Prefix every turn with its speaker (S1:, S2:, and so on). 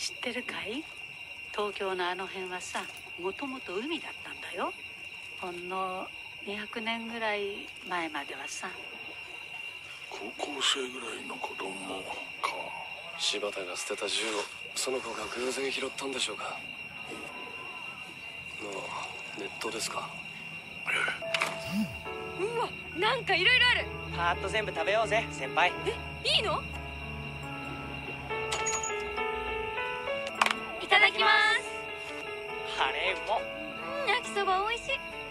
S1: 知ってるかい？東京のあの辺はさ、もともと海だったんだよ。ほんの200年ぐらい前まではさ。
S2: 高校生ぐらいの子供か。
S3: 柴田が捨てた銃をその子が偶然拾ったんでしょうか。ああ、ネットですか。
S4: うわ、なんかいろいろある。
S5: パーッと全部食べようぜ先輩。
S4: いいの？いただきます。
S5: あれうも。
S4: 焼きそば美味しい。